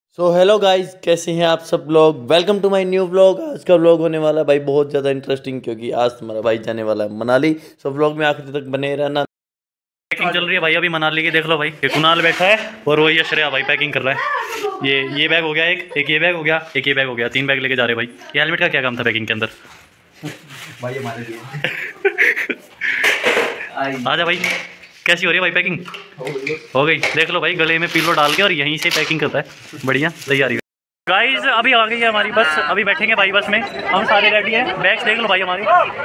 Hello guys, कैसे हैं आप सब लोग। Welcome to my new vlog. आज का व्लॉग होने वाला है भाई बहुत ज़्यादा इंटरेस्टिंग, क्योंकि आज तुम्हारा भाई जाने वाला है मनाली। व्लॉग में आखिर तक बने रहना। पैकिंग चल रही है भाई अभी मनाली की। देख लो भाई, ये कुणाल बैठा है और वो ये श्रेया भाई पैकिंग कर रहा है। ये बैग हो गया, एक ये बैग हो गया, एक ये बैग हो गया, 3 बैग लेके जा रहे भाई। ये हेलमेट का क्या काम था पैकिंग के अंदर भाई हमारे लिए। आजा भाई, कैसी हो रही है भाई पैकिंग? हो गई। देख लो भाई, गले में पीलो डाल के और यहीं से पैकिंग करता है। बढ़िया तैयारी गाइस। अभी आ गई है हमारी बस, अभी बैठेंगे भाई बस में। हम सारे रेडी हैं। बैग्स देख लो भाई हमारी।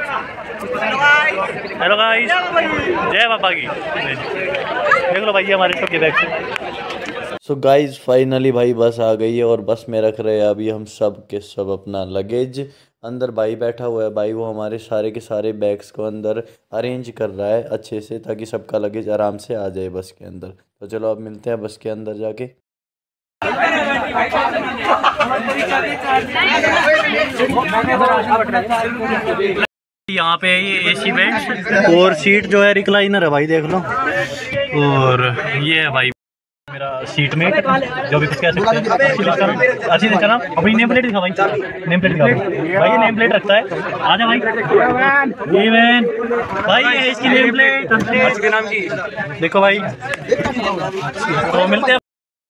हेलो गाइस, जय बाबा की। देख लो भाई हमारे सबके बैग्स। सो गाइस फाइनली भाई बस आ गई है और बस में रख रहे हैं अभी हम सब के सब अपना लगेज। अंदर भाई बैठा हुआ है भाई, वो हमारे सारे के सारे बैग्स को अंदर अरेंज कर रहा है अच्छे से, ताकि सबका लगेज आराम से आ जाए बस के अंदर। तो चलो अब मिलते हैं बस के अंदर जाके। यहाँ पे ये एसी बेंच और सीट जो है रिक्लाइनर है भाई, देख लो। और ये है भाई मेरा सीट में जो भी कुछ कह सकते हैं। अच्छी इसका नाम अपनी नेम प्लेट दिखा भाई, नेम प्लेट दिखा भाई। ये नेम प्लेट रखता है। आजा भाई, भाई ये इसकी नेम प्लेट के नाम की देखो भाई। तो मिलते हैं।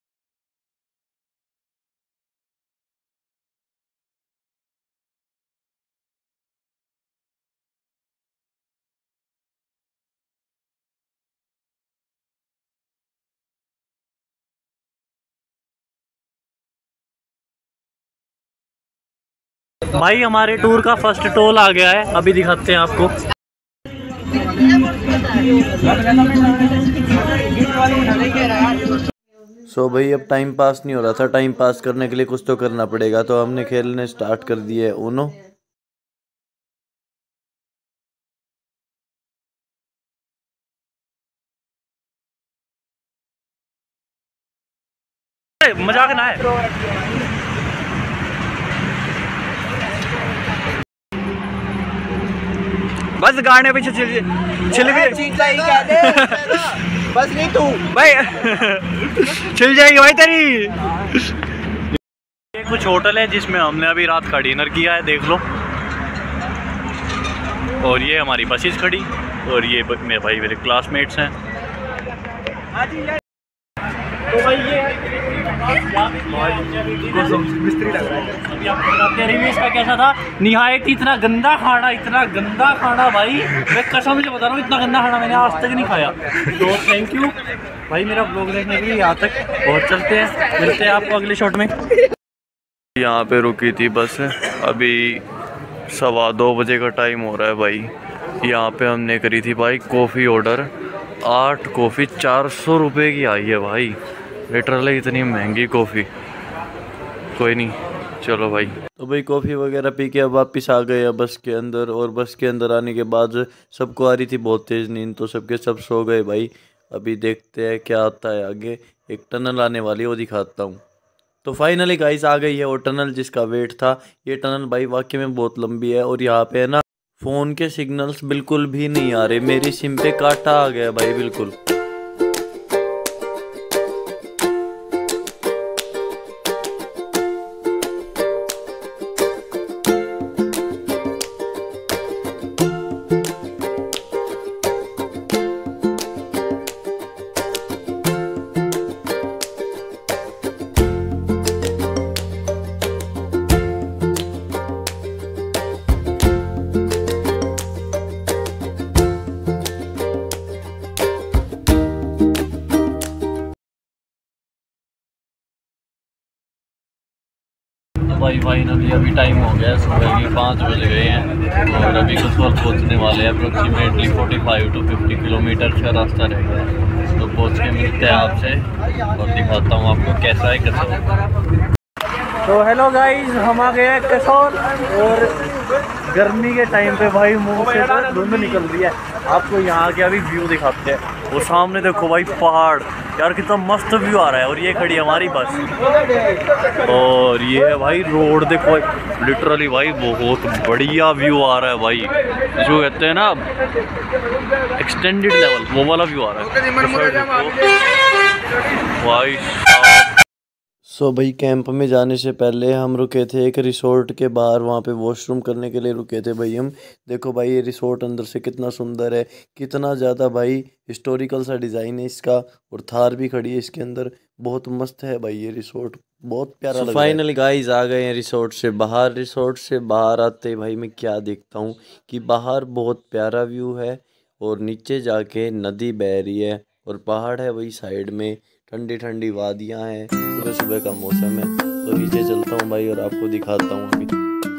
भाई हमारे टूर का फर्स्ट टोल आ गया है, अभी दिखाते हैं आपको। भाई अब टाइम पास नहीं हो रहा था, टाइम पास करने के लिए कुछ तो करना पड़ेगा, तो हमने खेलने स्टार्ट कर दिए ऊनो। मजाक ना है। बस गाने पीछे छिल गई बस नहीं तू भाई छिल जाएगी भाई तेरी। ये कुछ होटल है जिसमें हमने अभी रात का डिनर किया है, देख लो। और ये हमारी बसेस खड़ी, और ये मेरे भाई मेरे क्लासमेट्स हैं। तो भाई ये मिस्त्री लग रहा है। अभी आपको बताते हैं रिव्यू इसका कैसा था। निहायत इतना गंदा खाना भाई, मैं कसम से बता रहा हूँ, इतना गंदा खाना मैंने आज तक नहीं खाया। तो थैंक यू भाई मेरा ब्लॉग देखने के लिए यहाँ तक। और चलते हैं, मिलते हैं आपको अगले शॉट में। यहाँ पे रुकी थी बस, अभी 2:15 बजे का टाइम हो रहा है भाई। यहाँ पे हमने करी थी भाई कॉफ़ी ऑर्डर। 8 कॉफ़ी 400 रुपये की आई है भाई। लिटरली इतनी महंगी कॉफ़ी। कोई नहीं, चलो भाई। तो भाई कॉफ़ी वगैरह पी के अब वापस आ गए बस के अंदर। और बस के अंदर आने के बाद सबको आ रही थी बहुत तेज़ नींद, तो सबके सब सो गए भाई। अभी देखते हैं क्या आता है आगे। एक टनल आने वाली है, वो दिखाता हूँ। तो फाइनली गाइस आ गई है वो टनल जिसका वेट था। ये टनल भाई वाकई में बहुत लंबी है, और यहाँ पे है ना फ़ोन के सिग्नल्स बिल्कुल भी नहीं आ रहे। मेरी सिम पे काटा आ गया भाई बिल्कुल। भाई फाइनली अभी टाइम हो गया, सुबह के 5 बज गए हैं और अभी कुछ वक्त पहुँचने वाले हैं। अप्रोक्सीमेटली 45 to 50 किलोमीटर का रास्ता रह गया है। तो पहुँच के मिलते हैं आपसे और दिखाता हूँ आपको कैसा है कसौल। तो हेलो गाइस, हम आ गए हैं कसौल। और गर्मी के टाइम पे भाई मुंह से तो धुंध निकल रही है। आपको यहाँ के अभी व्यू दिखाते हैं। वो सामने देखो भाई पहाड़, यार कितना मस्त व्यू आ रहा है। और ये खड़ी हमारी बस, और ये है भाई रोड देखो। लिटरली भाई बहुत बढ़िया व्यू आ रहा है भाई, जो कहते हैं ना एक्सटेंडेड लेवल, वो वाला व्यू आ रहा है भाई। सो भाई कैंप में जाने से पहले हम रुके थे एक रिसोर्ट के बाहर, वहाँ पे वॉशरूम करने के लिए रुके थे भाई हम। देखो भाई ये रिसोर्ट अंदर से कितना सुंदर है, कितना ज़्यादा भाई हिस्टोरिकल सा डिज़ाइन है इसका, और थार भी खड़ी है इसके अंदर। बहुत मस्त है भाई ये रिसोर्ट, बहुत प्यारा लग रहा है। फाइनली गाइस आ गए हैं रिसोर्ट से बाहर। रिसोर्ट से बाहर आते ही भाई मैं क्या देखता हूँ कि बाहर बहुत प्यारा व्यू है, और नीचे जाके नदी बह रही है, और पहाड़ है वही साइड में, ठंडी ठंडी वादियाँ हैं, सुबह सुबह का मौसम है। तो नीचे चलता हूँ भाई और आपको दिखाता हूँ अभी।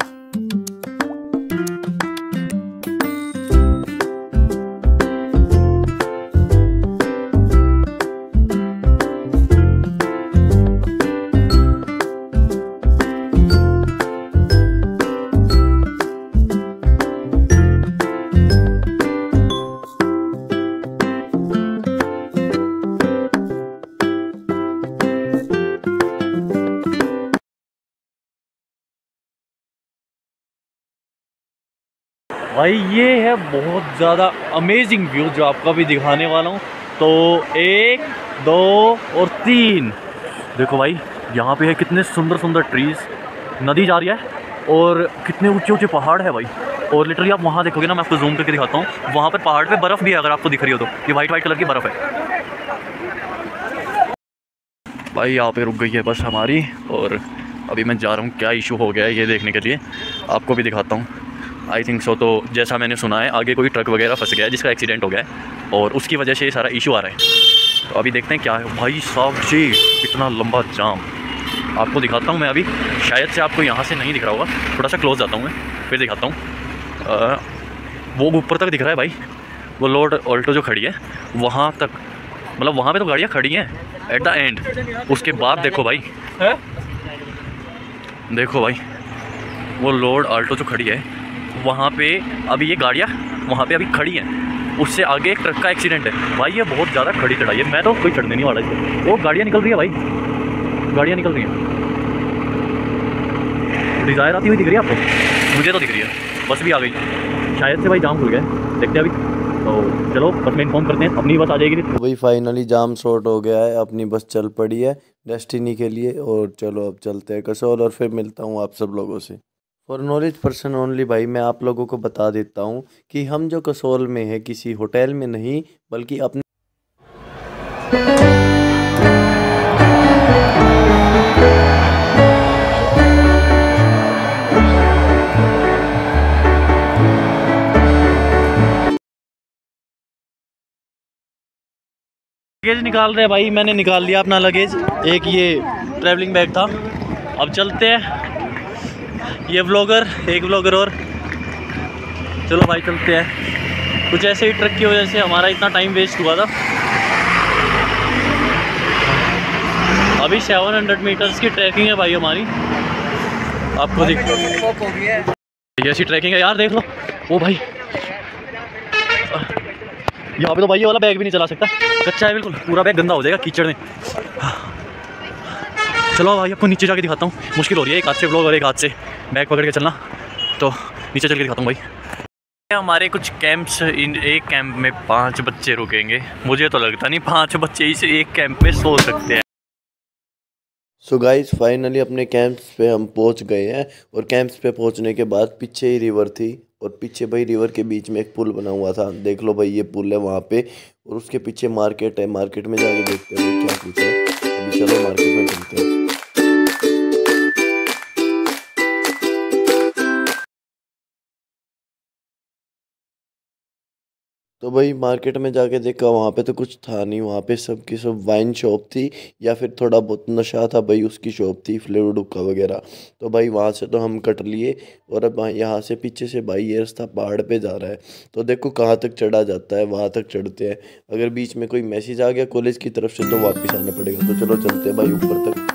भाई ये है बहुत ज़्यादा अमेजिंग व्यू जो आपको अभी दिखाने वाला हूँ। तो 1 2 और 3 देखो भाई, यहाँ पे है कितने सुंदर सुंदर ट्रीज़, नदी जा रही है और कितने ऊंचे ऊंचे पहाड़ है भाई। और लिटरली आप वहाँ देखोगे ना, मैं आपको जूम करके दिखाता हूँ, वहाँ पर पहाड़ पे बर्फ़ भी है, अगर आपको दिख रही हो तो ये वाइट वाइट कलर की बर्फ़ है भाई। यहाँ पे रुक गई है बस हमारी, और अभी मैं जा रहा हूँ क्या इशू हो गया है ये देखने के लिए, आपको भी दिखाता हूँ। आई थिंक सो, तो जैसा मैंने सुना है आगे कोई ट्रक वगैरह फंस गया है जिसका एक्सीडेंट हो गया है, और उसकी वजह से ये सारा इशू आ रहा है। तो अभी देखते हैं क्या है। भाई साहब जी इतना लंबा जाम, आपको दिखाता हूँ मैं अभी। शायद से आपको यहाँ से नहीं दिख रहा होगा, थोड़ा सा क्लोज जाता हूँ मैं फिर दिखाता हूँ। वो ऊपर तक दिख रहा है भाई, वो लोड ऑल्टो जो खड़ी है वहाँ तक, मतलब वहाँ पे तो गाड़ियाँ खड़ी हैं एट द एंड। उसके बाद देखो भाई, देखो भाई वो लोड ऑल्टो जो खड़ी है वहाँ पे अभी ये गाड़ियाँ वहाँ पे अभी खड़ी हैं, उससे आगे एक ट्रक का एक्सीडेंट है भाई। ये बहुत ज़्यादा खड़ी चढ़ाई है, मैं तो कोई चढ़ने नहीं वाला इसको। वो गाड़ियाँ निकल रही है भाई, गाड़ियाँ निकल रही हैं, डिज़ायर आती हुई दिख रही है आपको? मुझे तो दिख रही है। बस भी आ गई शायद से भाई, जाम खुल गया, देखते हैं अभी। तो चलो बस में इन्फॉर्म करते हैं, अपनी बस आ जाएगी। तो भाई फाइनली जाम शॉर्ट हो गया है, अपनी बस चल पड़ी है डेस्टिनी के लिए। और चलो अब चलते हैं कसौल, और फिर मिलता हूँ आप सब लोगों से। फॉर नॉलेज पर्सन ओनली भाई मैं आप लोगों को बता देता हूँ कि हम जो कसौल में है किसी होटल में नहीं, बल्कि अपने लगेज निकाल रहे हैं भाई, मैंने निकाल लिया अपना लगेज। एक ये ट्रैवलिंग बैग था। अब चलते हैं, ये व्लॉगर, एक व्लॉगर और। चलो भाई चलते हैं। कुछ ऐसे ही ट्रक की वजह से हमारा इतना टाइम वेस्ट हुआ था। अभी 700 मीटर्स की ट्रैकिंग है भाई हमारी, आपको दिख ऐसी ट्रैकिंग है यार, देख लो। ओ भाई यहाँ पे तो भाई ये वाला बैग भी नहीं चला सकता, कच्चा है बिल्कुल, पूरा बैग गंदा हो जाएगा कीचड़ में। चलो भाई आपको नीचे जाके दिखाता हूँ, मुश्किल हो रही है एक हाथ से व्लॉग और एक हाथ से बैग पकड़ के चलना। तो नीचे चल के दिखाता हूँ भाई। हमारे कुछ कैंप्स, इन एक कैंप में 5 बच्चे रुकेंगे। मुझे तो लगता नहीं 5 बच्चे इस एक कैंप में सो सकते हैं। सो गाइस फाइनली अपने कैंप्स पे हम पहुंच गए हैं, और कैंप्स पे पहुंचने के बाद पीछे ही रिवर थी, और पीछे भाई रिवर के बीच में एक पुल बना हुआ था। देख लो भाई ये पुल है वहाँ पे, और उसके पीछे मार्केट है। मार्केट में जाके देखते हैं भाई क्या कुछ है। अभी चलो मार्केट में चलते हैं। तो भाई मार्केट में जाके देखा, वहाँ पे तो कुछ था नहीं, वहाँ पे सब की सब वाइन शॉप थी, या फिर थोड़ा बहुत नशा था भाई उसकी शॉप थी, फ्लेवर हुक्का वगैरह। तो भाई वहाँ से तो हम कट लिए, और अब यहाँ से पीछे से भाई ये रास्ता पहाड़ पे जा रहा है। तो देखो कहाँ तक चढ़ा जाता है, वहाँ तक चढ़ते हैं। अगर बीच में कोई मैसेज आ गया कॉलेज की तरफ से तो वापस आना पड़ेगा। तो चलो चलते हैं भाई ऊपर तक।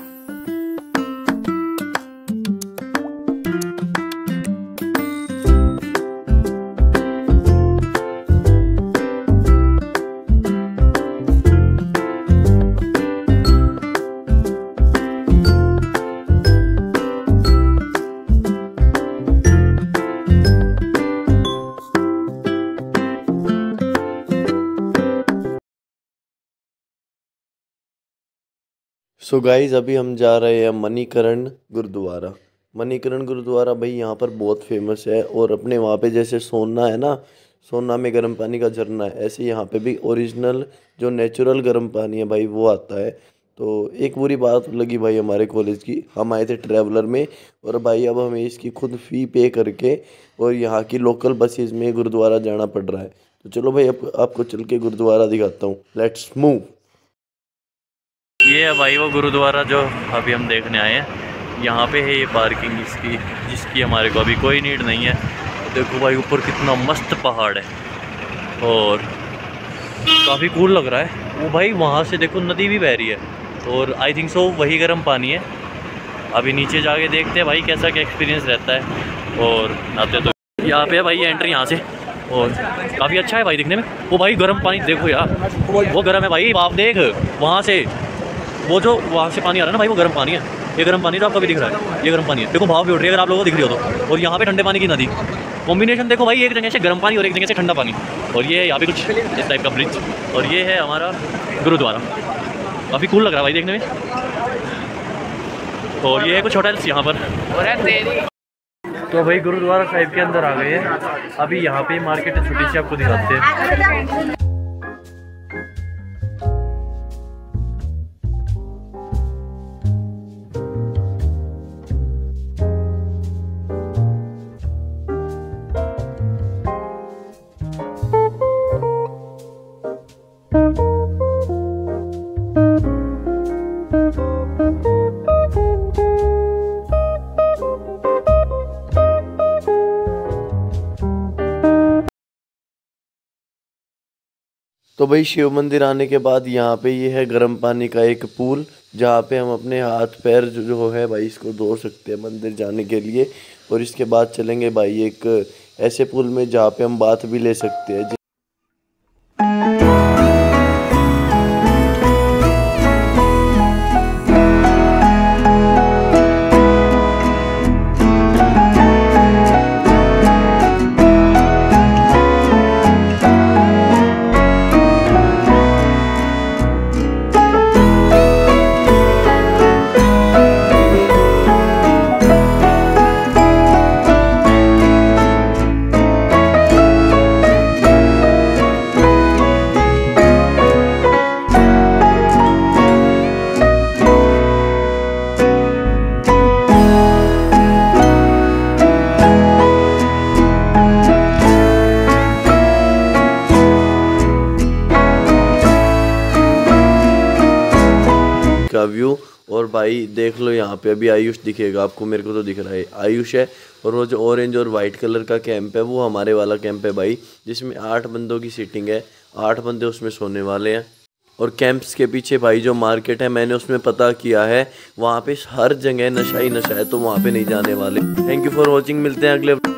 सो गाइज अभी हम जा रहे हैं मणिकरण गुरुद्वारा। मणिकरण गुरुद्वारा भाई यहाँ पर बहुत फेमस है, और अपने वहाँ पे जैसे सोना है ना, सोना में गर्म पानी का झरना है, ऐसे यहाँ पे भी ओरिजिनल जो नेचुरल गर्म पानी है भाई वो आता है। तो एक बुरी बात लगी भाई हमारे कॉलेज की, हम आए थे ट्रैवलर में, और भाई अब हमें इसकी खुद फ़ी पे करके और यहाँ की लोकल बसेज में गुरुद्वारा जाना पड़ रहा है। तो चलो भाई अब आपको चल के गुरुद्वारा दिखाता हूँ, लेट्स मूव। ये है भाई वो गुरुद्वारा जो अभी हम देखने आए हैं। यहाँ पे है ये पार्किंग इसकी, जिसकी हमारे को अभी कोई नीड नहीं है। देखो भाई ऊपर कितना मस्त पहाड़ है और काफ़ी कूल लग रहा है। वो भाई वहाँ से देखो नदी भी बह रही है, और आई थिंक सो वही गर्म पानी है। अभी नीचे जाके देखते हैं भाई कैसा क्या एक्सपीरियंस रहता है, और आते तो यहाँ पे है भाई एंट्री यहाँ से, और काफ़ी अच्छा है भाई दिखने में। वो भाई गर्म पानी देखो यार, वो गर्म है भाई। आप देख वहाँ से, वो जो वहाँ से पानी आ रहा है ना भाई, वो गर्म पानी है। ये गर्म पानी जो आपको भी दिख रहा है, ये गर्म पानी है। देखो भाव भी उठ रही है अगर आप लोगों को दिख रही हो तो। और यहाँ पे ठंडे पानी की नदी, कॉम्बिनेशन देखो भाई, एक जगह से गर्म पानी और एक जगह से ठंडा पानी। और ये यहाँ पे कुछ इस टाइप का ब्रिज, और ये है हमारा गुरुद्वारा। काफ़ी कूल लग रहा है भाई देखने में। और ये है कुछ होटल्स यहाँ पर। तो भाई गुरुद्वारा साहिब के अंदर आ गए हैं। अभी यहाँ पे मार्केट है छोटी सी, आपको दिखाते हैं। तो भाई शिव मंदिर आने के बाद यहाँ पे ये है गर्म पानी का एक पूल, जहाँ पे हम अपने हाथ पैर जो है भाई इसको धो सकते हैं मंदिर जाने के लिए। और इसके बाद चलेंगे भाई एक ऐसे पूल में जहाँ पे हम बाथ भी ले सकते हैं। का व्यू। और भाई देख लो यहाँ पे अभी आयुष दिखेगा आपको, मेरे को तो दिख रहा है आयुष है। और वो जो ऑरेंज और वाइट कलर का कैंप है वो हमारे वाला कैंप है भाई, जिसमें 8 बंदों की सीटिंग है, 8 बंदे उसमें सोने वाले हैं। और कैंप्स के पीछे भाई जो मार्केट है मैंने उसमें पता किया है, वहाँ पे हर जगह नशा ही नशा है, तो वहाँ पे नहीं जाने वाले। थैंक यू फॉर वॉचिंग, मिलते हैं अगले